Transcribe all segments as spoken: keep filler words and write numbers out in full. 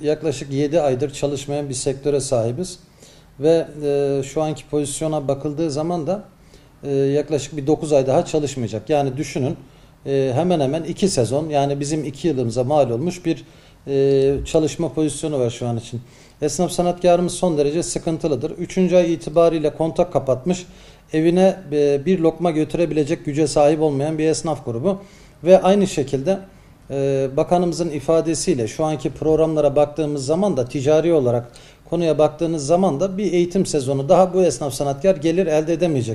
yaklaşık yedi aydır çalışmayan bir sektöre sahibiz. Ve e, şu anki pozisyona bakıldığı zaman da e, yaklaşık bir dokuz ay daha çalışmayacak. Yani düşünün e, hemen hemen iki sezon, yani bizim iki yılımıza mal olmuş bir e, çalışma pozisyonu var şu an için. Esnaf sanatkarımız son derece sıkıntılıdır. Üçüncü ay itibariyle kontak kapatmış, evine e, bir lokma götürebilecek güce sahip olmayan bir esnaf grubu. Ve aynı şekilde e, bakanımızın ifadesiyle şu anki programlara baktığımız zaman da, ticari olarak konuya baktığınız zaman da bir eğitim sezonu daha bu esnaf sanatkar gelir elde edemeyecek.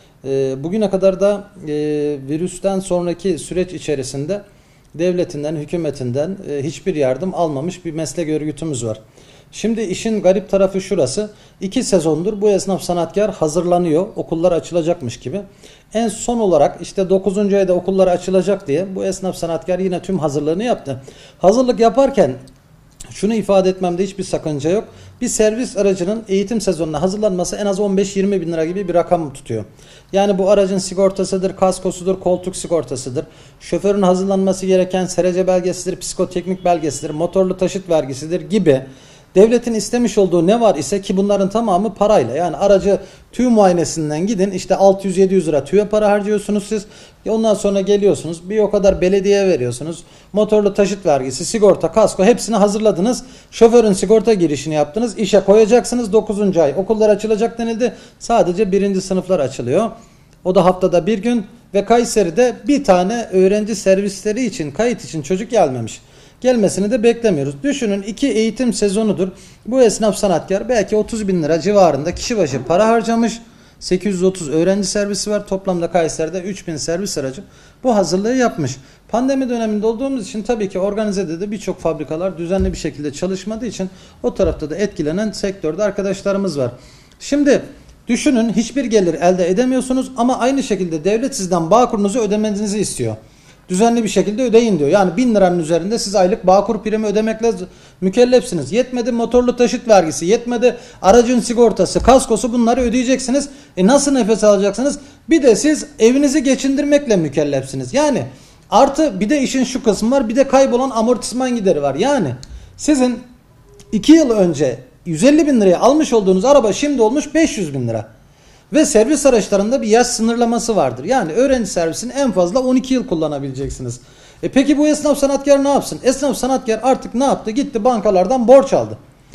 E, bugüne kadar da e, virüsten sonraki süreç içerisinde devletinden, hükümetinden e, hiçbir yardım almamış bir meslek örgütümüz var. Şimdi işin garip tarafı şurası: iki sezondur bu esnaf sanatkar hazırlanıyor, okullar açılacakmış gibi. En son olarak işte dokuzuncu ayda okullar açılacak diye bu esnaf sanatkar yine tüm hazırlığını yaptı. Hazırlık yaparken şunu ifade etmemde hiçbir sakınca yok. Bir servis aracının eğitim sezonuna hazırlanması en az on beş yirmi bin lira gibi bir rakam tutuyor. Yani bu aracın sigortasıdır, kaskosudur, koltuk sigortasıdır. Şoförün hazırlanması gereken S R C belgesidir, psikoteknik belgesidir, motorlu taşıt vergisidir gibi devletin istemiş olduğu ne var ise, ki bunların tamamı parayla. Yani aracı tüy muayenesinden gidin, işte altı yüz yedi yüz lira tüye para harcıyorsunuz siz. Ondan sonra geliyorsunuz, bir o kadar belediyeye veriyorsunuz. Motorlu taşıt vergisi, sigorta, kasko, hepsini hazırladınız. Şoförün sigorta girişini yaptınız. İşe koyacaksınız. dokuzuncu ay okullar açılacak denildi. Sadece birinci sınıflar açılıyor. O da haftada bir gün ve Kayseri'de bir tane öğrenci servisleri için, kayıt için çocuk gelmemiş. Gelmesini de beklemiyoruz. Düşünün, iki eğitim sezonudur. Bu esnaf sanatkar belki otuz bin lira civarında kişi başı para harcamış. sekiz yüz otuz öğrenci servisi var. Toplamda Kayseri'de üç bin servis aracı bu hazırlığı yapmış. Pandemi döneminde olduğumuz için tabii ki organizede de birçok fabrikalar düzenli bir şekilde çalışmadığı için o tarafta da etkilenen sektörde arkadaşlarımız var. Şimdi düşünün, hiçbir gelir elde edemiyorsunuz ama aynı şekilde devlet sizden Bağkur'unuzu ödemenizi istiyor. Düzenli bir şekilde ödeyin diyor. Yani bin liranın üzerinde siz aylık Bağkur primi ödemekle mükellefsiniz. Yetmedi motorlu taşıt vergisi, yetmedi aracın sigortası, kaskosu, bunları ödeyeceksiniz. E nasıl nefes alacaksınız? Bir de siz evinizi geçindirmekle mükellefsiniz. Yani artı bir de işin şu kısmı var, bir de kaybolan amortisman gideri var. Yani sizin iki yıl önce yüz elli bin liraya almış olduğunuz araba şimdi olmuş beş yüz bin lira. Ve servis araçlarında bir yaş sınırlaması vardır. Yani öğrenci servisini en fazla on iki yıl kullanabileceksiniz. E peki bu esnaf sanatkar ne yapsın? Esnaf sanatkar artık ne yaptı? Gitti bankalardan borç aldı.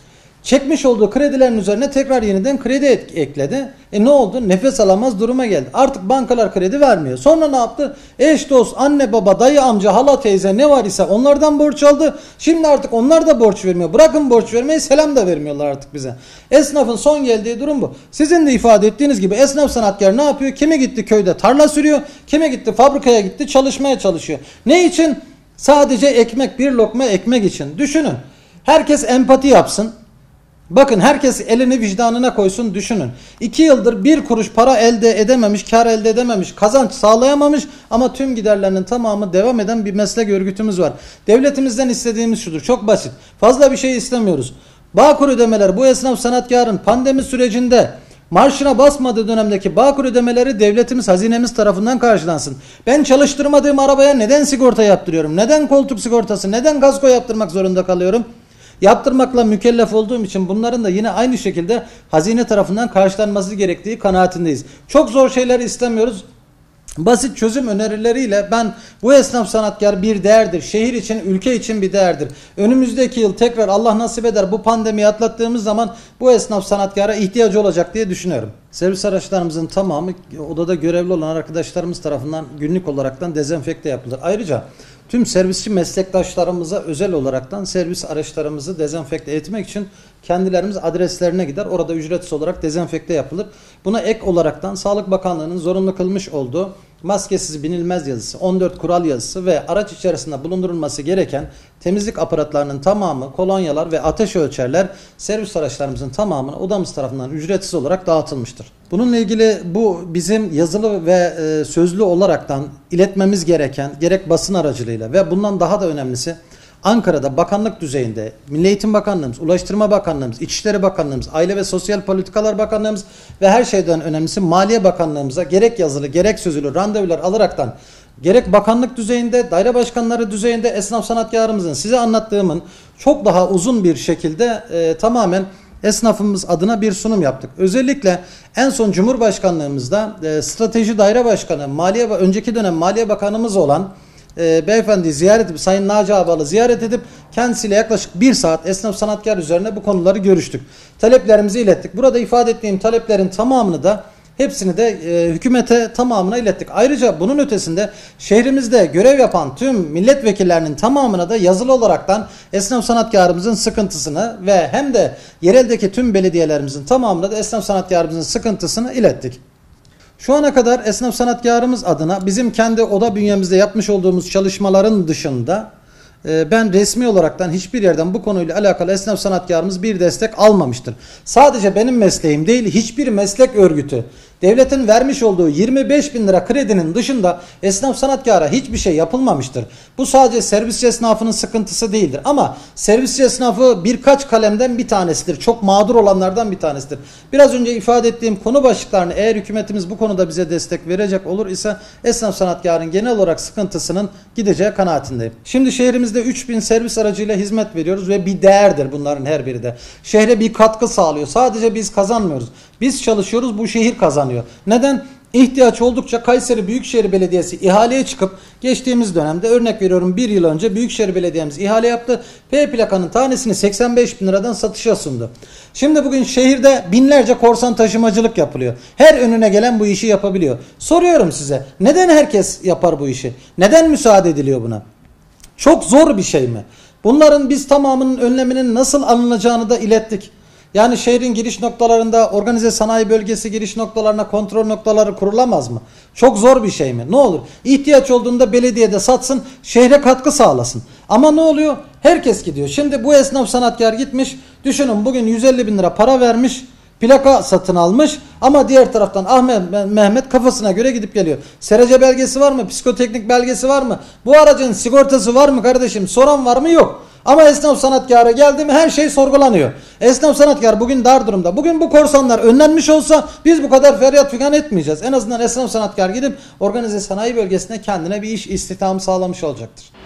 Çekmiş olduğu kredilerin üzerine tekrar yeniden kredi ekledi. E ne oldu? Nefes alamaz duruma geldi. Artık bankalar kredi vermiyor. Sonra ne yaptı? Eş, dost, anne, baba, dayı, amca, hala, teyze ne var ise onlardan borç aldı. Şimdi artık onlar da borç vermiyor. Bırakın borç vermeyi, selam da vermiyorlar artık bize. Esnafın son geldiği durum bu. Sizin de ifade ettiğiniz gibi esnaf sanatkar ne yapıyor? Kimi gitti köyde tarla sürüyor, kimi gitti fabrikaya gitti çalışmaya çalışıyor. Ne için? Sadece ekmek, bir lokma ekmek için. Düşünün. Herkes empati yapsın. Bakın, herkes elini vicdanına koysun, düşünün. İki yıldır bir kuruş para elde edememiş, kar elde edememiş, kazanç sağlayamamış ama tüm giderlerinin tamamı devam eden bir meslek örgütümüz var. Devletimizden istediğimiz şudur, çok basit. Fazla bir şey istemiyoruz. Bağkur ödemeler, bu esnaf sanatkarın pandemi sürecinde marşına basmadığı dönemdeki Bağkur ödemeleri devletimiz, hazinemiz tarafından karşılansın. Ben çalıştırmadığım arabaya neden sigorta yaptırıyorum? Neden koltuk sigortası, neden kasko yaptırmak zorunda kalıyorum? Yaptırmakla mükellef olduğum için bunların da yine aynı şekilde hazine tarafından karşılanması gerektiği kanaatindeyiz. Çok zor şeyler istemiyoruz. Basit çözüm önerileriyle ben bu esnaf sanatkar bir değerdir. Şehir için, ülke için bir değerdir. Önümüzdeki yıl tekrar Allah nasip eder bu pandemiyi atlattığımız zaman bu esnaf sanatkara ihtiyacı olacak diye düşünüyorum. Servis araçlarımızın tamamı odada görevli olan arkadaşlarımız tarafından günlük olaraktan dezenfekte yapılır. Ayrıca tüm servisçi meslektaşlarımıza özel olaraktan servis araçlarımızı dezenfekte etmek için kendilerimiz adreslerine gider. Orada ücretsiz olarak dezenfekte yapılır. Buna ek olaraktan Sağlık Bakanlığı'nın zorunlu kılmış olduğu maskesiz binilmez yazısı, on dört kural yazısı ve araç içerisinde bulundurulması gereken temizlik aparatlarının tamamı, kolonyalar ve ateş ölçerler servis araçlarımızın tamamına odamız tarafından ücretsiz olarak dağıtılmıştır. Bununla ilgili bu bizim yazılı ve e, sözlü olaraktan iletmemiz gereken, gerek basın aracılığıyla ve bundan daha da önemlisi Ankara'da bakanlık düzeyinde Milli Eğitim Bakanlığımız, Ulaştırma Bakanlığımız, İçişleri Bakanlığımız, Aile ve Sosyal Politikalar Bakanlığımız ve her şeyden önemlisi Maliye Bakanlığımıza gerek yazılı gerek sözlü randevular alaraktan gerek bakanlık düzeyinde, daire başkanları düzeyinde esnaf sanatkarımızın size anlattığımın çok daha uzun bir şekilde e, tamamen esnafımız adına bir sunum yaptık. Özellikle en son Cumhurbaşkanlığımızda e, strateji daire başkanı, maliye önceki dönem maliye bakanımız olan e, beyefendi ziyaret edip, Sayın Naci Ağbal'ı ziyaret edip kendisiyle yaklaşık bir saat esnaf sanatkar üzerine bu konuları görüştük. Taleplerimizi ilettik. Burada ifade ettiğim taleplerin tamamını da hepsini de e, hükümete tamamına ilettik. Ayrıca bunun ötesinde şehrimizde görev yapan tüm milletvekillerinin tamamına da yazılı olaraktan esnaf sanatkarımızın sıkıntısını ve hem de yereldeki tüm belediyelerimizin tamamına da esnaf sanatkarımızın sıkıntısını ilettik. Şu ana kadar esnaf sanatkarımız adına bizim kendi oda bünyemizde yapmış olduğumuz çalışmaların dışında e, ben resmi olaraktan hiçbir yerden bu konuyla alakalı esnaf sanatkarımız bir destek almamıştır. Sadece benim mesleğim değil, hiçbir meslek örgütü devletin vermiş olduğu yirmi beş bin lira kredinin dışında esnaf sanatkara hiçbir şey yapılmamıştır. Bu sadece servisçi esnafının sıkıntısı değildir. Ama servisçi esnafı birkaç kalemden bir tanesidir. Çok mağdur olanlardan bir tanesidir. Biraz önce ifade ettiğim konu başlıklarını eğer hükümetimiz bu konuda bize destek verecek olur ise esnaf sanatkarın genel olarak sıkıntısının gideceği kanaatindeyim. Şimdi şehrimizde üç bin servis aracıyla hizmet veriyoruz ve bir değerdir bunların her biri de. Şehre bir katkı sağlıyor. Sadece biz kazanmıyoruz. Biz çalışıyoruz, bu şehir kazanıyor. Neden? İhtiyaç oldukça Kayseri Büyükşehir Belediyesi ihaleye çıkıp geçtiğimiz dönemde örnek veriyorum bir yıl önce Büyükşehir Belediye'miz ihale yaptı. P plakanın tanesini seksen beş bin liradan satışa sundu. Şimdi bugün şehirde binlerce korsan taşımacılık yapılıyor. Her önüne gelen bu işi yapabiliyor. Soruyorum size, neden herkes yapar bu işi? Neden müsaade ediliyor buna? Çok zor bir şey mi? Bunların biz tamamının önleminin nasıl alınacağını da ilettik. Yani şehrin giriş noktalarında organize sanayi bölgesi giriş noktalarına kontrol noktaları kurulamaz mı? Çok zor bir şey mi? Ne olur? İhtiyaç olduğunda belediyede satsın, şehre katkı sağlasın. Ama ne oluyor? Herkes gidiyor. Şimdi bu esnaf sanatkar gitmiş, düşünün bugün yüz elli bin lira para vermiş, plaka satın almış ama diğer taraftan Ahmet Mehmet kafasına göre gidip geliyor. Serece belgesi var mı? Psikoteknik belgesi var mı? Bu aracın sigortası var mı kardeşim? Soran var mı? Yok. Ama esnaf sanatkara geldi mi her şey sorgulanıyor. Esnaf sanatkar bugün dar durumda. Bugün bu korsanlar önlenmiş olsa biz bu kadar feryat figan etmeyeceğiz. En azından esnaf sanatkar gidip organize sanayi bölgesinde kendine bir iş istihdamı sağlamış olacaktır.